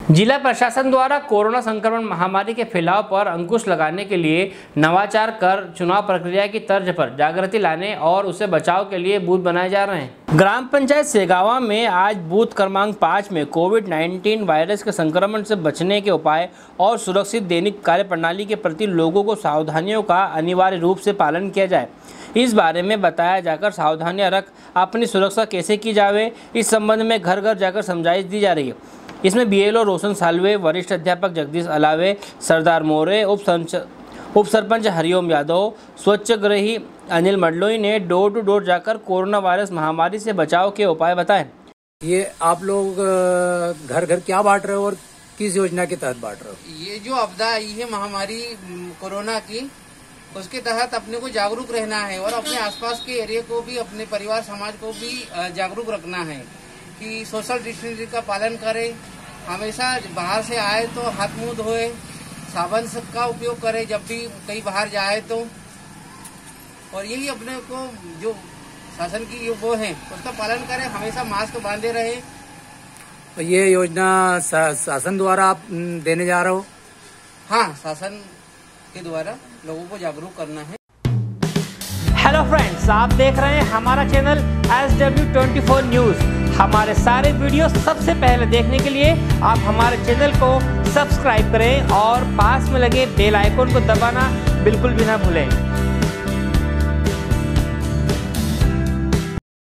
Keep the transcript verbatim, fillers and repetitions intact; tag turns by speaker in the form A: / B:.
A: जिला प्रशासन द्वारा कोरोना संक्रमण महामारी के फैलाव पर अंकुश लगाने के लिए नवाचार कर चुनाव प्रक्रिया की तर्ज पर जागृति लाने और उससे बचाव के लिए बूथ बनाए जा रहे हैं। ग्राम पंचायत सेगावा में आज बूथ क्रमांक पाँच में कोविड नाइन्टीन वायरस के संक्रमण से बचने के उपाय और सुरक्षित दैनिक कार्य प्रणाली के प्रति लोगों को सावधानियों का अनिवार्य रूप से पालन किया जाए, इस बारे में बताया जाकर सावधानियां रख अपनी सुरक्षा कैसे की जावे, इस संबंध में घर घर जाकर समझाइश दी जा रही है। इसमें बीएलओ रोशन सालवे, वरिष्ठ अध्यापक जगदीश अलावे, सरदार मोरे, उप उप सरपंच हरिओम यादव, स्वच्छग्रही अनिल मंडलोई ने डोर टू डोर जाकर कोरोना वायरस महामारी से बचाव के उपाय बताए।
B: ये आप लोग घर घर क्या बांट रहे हो और किस योजना के तहत बांट रहे हो?
C: ये जो आपदा आई है महामारी कोरोना की, उसके तहत अपने को जागरूक रहना है और अपने आसपास के एरिया को भी, अपने परिवार समाज को भी जागरूक रखना है कि सोशल डिस्टेंसिंग का पालन करें। हमेशा बाहर से आए तो हाथ मुंह धोए, साबुन का उपयोग करें जब भी कहीं बाहर जाए तो, और यही अपने को जो शासन की वो है उसका पालन करें, हमेशा मास्क बांधे रहे।
B: तो ये योजना शासन द्वारा आप देने जा रहे हो?
C: हाँ, शासन के द्वारा लोगों को जागरूक करना है।
A: हेलो फ्रेंड्स, आप देख रहे हैं हमारा channel S W twenty four news. हमारे सारे वीडियो सबसे पहले देखने के लिए आप हमारे चैनल को सब्सक्राइब करें और पास में लगे बेल आइकन को दबाना बिल्कुल भी ना भूलें।